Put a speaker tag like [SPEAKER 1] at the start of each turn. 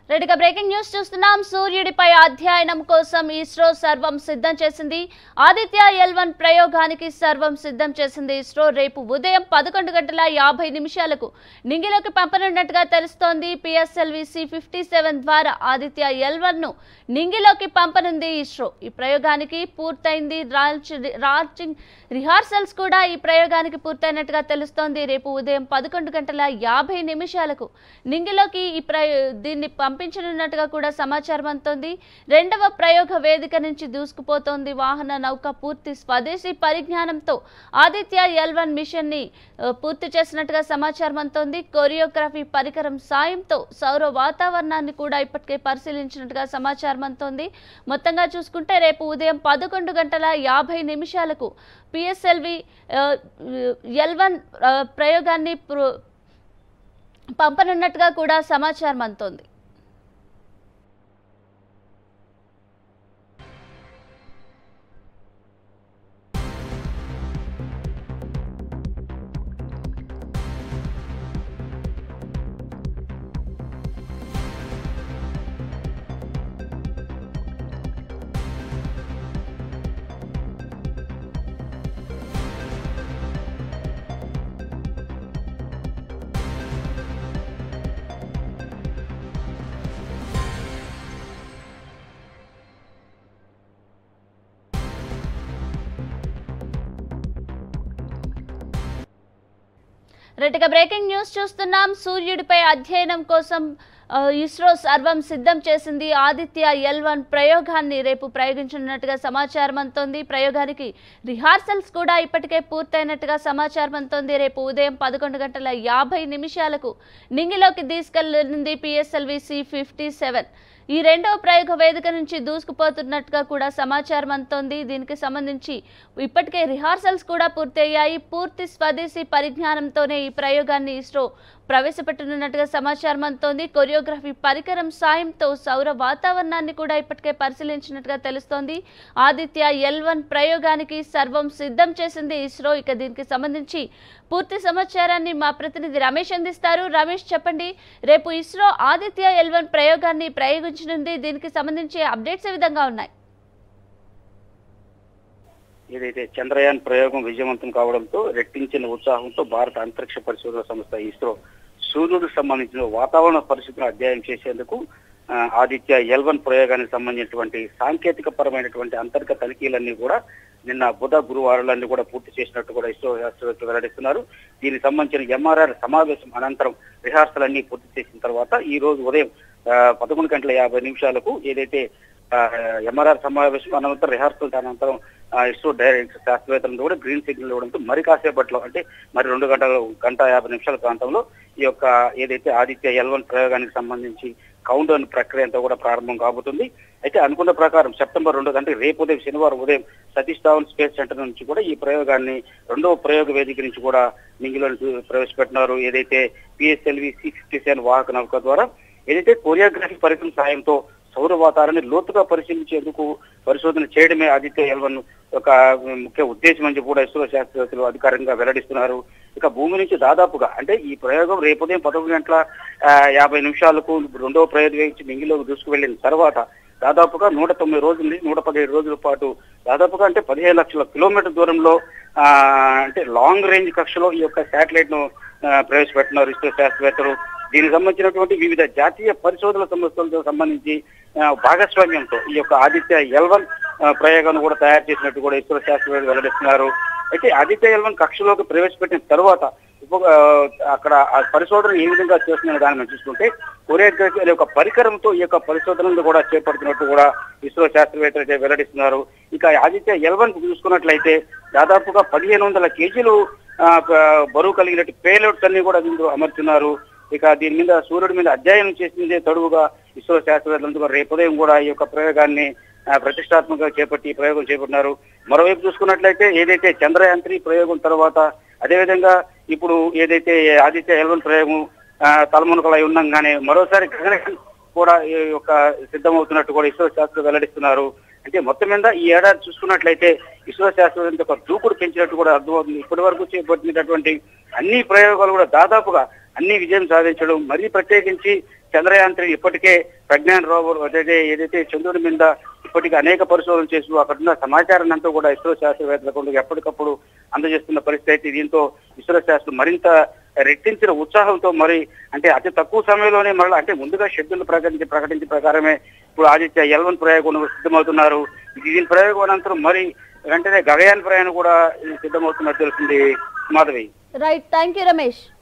[SPEAKER 1] రెడ్డిగా breaking news చూస్తున్నాం. సూర్యుడిపై అధ్యయనం కోసం ఇస్రో సర్వం సిద్ధం చేసింది. ఆదిత్య L1 ప్రయోగానికి సర్వం సిద్ధం చేసింది ఇస్రో. రేపు ఉదయం 11:50 నింగిలోకి పంపనున్నట్టుగా తెలుస్తోంది. PSLV C-57 ద్వారా ఆదిత్య L1 ను నింగిలోకి పంపనుంది ఇస్రో. ఈ ప్రయోగానికి పూర్తయింది. రిహార్సల్స్ కూడా ఈ ప్రయోగానికి పూర్తయినట్టుగా తెలుస్తోంది. రేపు ఉదయం 11:50 నింగిలోకి దీన్ని పంపించనున్నట్టుగా కూడా సమాచారం అందుతోంది. రెండవ ప్రయోగ వేదిక నుంచి దూసుకుపోతోంది వాహన నౌక. పూర్తి స్వదేశీ పరిజ్ఞానంతో ఆదిత్య L1 మిషన్ ని పూర్తి చేసినట్టుగా సమాచారం అందుతోంది. కొరియోగ్రఫీ పరికరం సాయంతో సౌర వాతావరణాన్ని కూడా ఇప్పటికే పరిశీలించినట్టుగా సమాచారం అందుతోంది. మొత్తంగా చూసుకుంటే రేపు ఉదయం 11:50 PSLV L1 ప్రయోగాన్ని పంపనున్నట్టుగా కూడా సమాచారం అందుతోంది. రెడ్డిగా బ్రేకింగ్ న్యూస్ చూస్తున్నాం. సూర్యుడిపై అధ్యయనం కోసం ఇస్రో సర్వం సిద్ధం చేసింది. ఆదిత్య L1 ప్రయోగాన్ని రేపు ప్రయోగించనున్నట్టుగా సమాచారం అందుతోంది. ప్రయోగానికి రిహార్సల్స్ కూడా ఇప్పటికే పూర్తయినట్టుగా సమాచారం అందుతోంది. రేపు ఉదయం 11:50 నింగిలోకి తీసుకెళ్లింది PSLV C-57. ఈ రెండవ ప్రయోగ వేదిక నుంచి దూసుకుపోతున్నట్టుగా కూడా సమాచారం అందుతోంది. దీనికి సంబంధించి ఇప్పటికే రిహార్సల్స్ కూడా పూర్తయ్యాయి. పూర్తి స్వదేశీ పరిజ్ఞానంతోనే ఈ ప్రయోగాన్ని ఇస్రో ప్రవేశపెట్టనున్నట్టుగా సమాచారం అందుతోంది. కొరియోగ్రఫీ పరికరం సాయంతో సౌర వాతావరణాన్ని కూడా ఇప్పటికే పరిశీలించినట్టుగా తెలుస్తోంది. ఆదిత్య L1 ప్రయోగానికి సర్వం సిద్ధం చేసింది ఇస్రో. ఇక దీనికి సంబంధించి పూర్తి సమాచారాన్ని మా ప్రతినిధి రమేష్ అందిస్తారు. రమేష్, చెప్పండి, రేపు ఇస్రో ఆదిత్య L1 ప్రయోగాన్ని ప్రయోగించనుంది. దీనికి సంబంధించి అప్డేట్స్ ఏ విధంగా ఉన్నాయి?
[SPEAKER 2] ఏదైతే చంద్రయాన్ ప్రయోగం విజయవంతం కావడంతో రెట్టించిన ఉత్సాహంతో భారత అంతరిక్ష పరిశోధన సంస్థ ఇస్రో సూర్యుడికి సంబంధించిన వాతావరణ పరిస్థితులను అధ్యయనం చేసేందుకు ఆదిత్య L1 ప్రయోగానికి సంబంధించినటువంటి సాంకేతిక పరమైనటువంటి అంతర్గత తనిఖీలన్నీ కూడా నిన్న బుధ గురువారాలన్నీ కూడా పూర్తి చేసినట్టు కూడా ఇస్రో శాస్త్రవేత్తలు వెల్లడిస్తున్నారు. దీనికి సంబంధించిన MRR సమావేశం అనంతరం రిహార్సల్ అన్ని పూర్తి చేసిన తర్వాత ఈ రోజు ఉదయం 11:50 ఏదైతే MRR సమావేశం అనంతరం రిహార్సల్ అనంతరం ఇస్రో డైరెక్టర్ శాస్త్రవేత్తలను కూడా గ్రీన్ సిగ్నల్ ఇవ్వడంతో మరి కాసేపట్లో అంటే మరి 2:50 ప్రాంతంలో ఈ యొక్క ఏదైతే ఆదిత్య L1 ప్రయోగానికి సంబంధించి కౌంట్ డౌన్ ప్రక్రియ అంతా కూడా ప్రారంభం కాబోతుంది. అయితే అనుకున్న ప్రకారం సెప్టెంబర్ 2 రేపు ఉదయం శనివారం ఉదయం సతీష్ ధావన్ స్పేస్ సెంటర్ నుంచి కూడా ఈ ప్రయోగాన్ని రెండవ ప్రయోగ వేదిక నుంచి కూడా నింగిలో ప్రవేశపెట్టినారు. ఏదైతే PSLV C-57 వాహక నౌక ద్వారా ఏదైతే కొరియోగ్రఫీ పరికరం సాయంతో సౌర వాతావరణాన్ని లోతుగా పరిశీలించేందుకు పరిశోధన చేయడమే ఆదిత్య L1 ఒక ముఖ్య ఉద్దేశం అని కూడా ఇస్రో శాస్త్రవేత్తలు అధికారికంగా వెల్లడిస్తున్నారు. ఇక భూమి నుంచి దాదాపుగా అంటే ఈ ప్రయోగం రేపు ఉదయం 11:50 రెండవ ప్రయోగం నుంచి నింగిలోకి దూసుకు వెళ్ళిన తర్వాత దాదాపుగా 109 రోజుల నుంచి 117 రోజుల పాటు దాదాపుగా అంటే 15 లక్షల కిలోమీటర్ దూరంలో అంటే లాంగ్ రేంజ్ కక్షలో ఈ యొక్క శాటిలైట్ ను ప్రవేశపెట్టినారు ఇస్రో శాస్త్రవేత్తలు. దీనికి సంబంధించినటువంటి వివిధ జాతీయ పరిశోధన సంస్థలతో సంబంధించి భాగస్వామ్యంతో ఈ యొక్క ఆదిత్య L1 ప్రయోగాన్ని కూడా తయారు చేసినట్టు కూడా ఇస్రో శాస్త్రవేత్తలు వెల్లడిస్తున్నారు. అయితే ఆదిత్య L1 కక్షలోకి ప్రవేశపెట్టిన తర్వాత అక్కడ ఆ పరిశోధన ఏ విధంగా చేస్తున్న దాన్ని మనం చూసుకుంటే కొరియోగ్రఫీ అనే ఒక పరికరంతో ఈ యొక్క పరిశోధనలు కూడా చేపడుతున్నట్టు కూడా ఇస్రో శాస్త్రవేత్తలు వెల్లడిస్తున్నారు. ఇక ఆదిత్య L1 చూసుకున్నట్లయితే దాదాపుగా 1500 కేజీలు బరువు కలిగినట్టు పేలోడ్స్ అన్ని కూడా దీంట్లో అమర్చున్నారు. ఇక దీని మీద సూర్యుడి మీద అధ్యయనం చేసిందే తడువుగా ఇస్రో శాస్త్రవేత్తలు రేపు ఉదయం కూడా ఈ యొక్క ప్రయోగాన్ని ప్రతిష్టాత్మకంగా చేపట్టి ప్రయోగం చేపట్టినారు. మరోవైపు చూసుకున్నట్లయితే ఏదైతే చంద్రయాన్ 3 ప్రయోగం తర్వాత అదేవిధంగా ఇప్పుడు ఏదైతే ఆదిత్య L1 ప్రయోగం తలమునకలై ఉండగానే మరోసారి గగనయాన్ కూడా ఈ యొక్క సిద్ధమవుతున్నట్టు కూడా ఇస్రో శాస్త్రవేత్తలు వెల్లడిస్తున్నారు. అంటే మొత్తం మీద ఈ ఏడాది చూసుకున్నట్లయితే ఇస్రో శాస్త్రవేత్తలు ఒక దూకుడు పెంచినట్టు కూడా అర్థమవుతుంది. ఇప్పటి వరకు చేపట్టినటువంటి అన్ని ప్రయోగాలు కూడా దాదాపుగా అన్ని విజయం సాధించడం, మరీ ప్రత్యేకించి చంద్రయాన్ 3 ఇప్పటికే ప్రజ్ఞాన్ రోవర్ ఏదైతే చంద్రుడి మీద ఇప్పటికీ అనేక పరిశోధనలు చేస్తూ అక్కడున్న సమాచారాన్ని అంతా కూడా ఇస్రో శాస్త్రవేత్తలకు ఎప్పటికప్పుడు అందజేస్తున్న పరిస్థితి. దీంతో ఇస్రో శాస్త్రం మరింత రెట్టించిన ఉత్సాహంతో మరి అంటే అతి తక్కువ సమయంలోనే మళ్ళీ అంటే ముందుగా షెడ్యూల్ ప్రకటించిన ప్రకారమే ఇప్పుడు ఆదిత్య L1 ప్రయోగం సిద్ధమవుతున్నారు. దీని ప్రయోగం అనంతరం మరి వెంటనే గగయాన్ ప్రయాణం కూడా సిద్ధమవుతున్నట్టు తెలిసింది Madhavi.
[SPEAKER 1] Right, thank you Ramesh.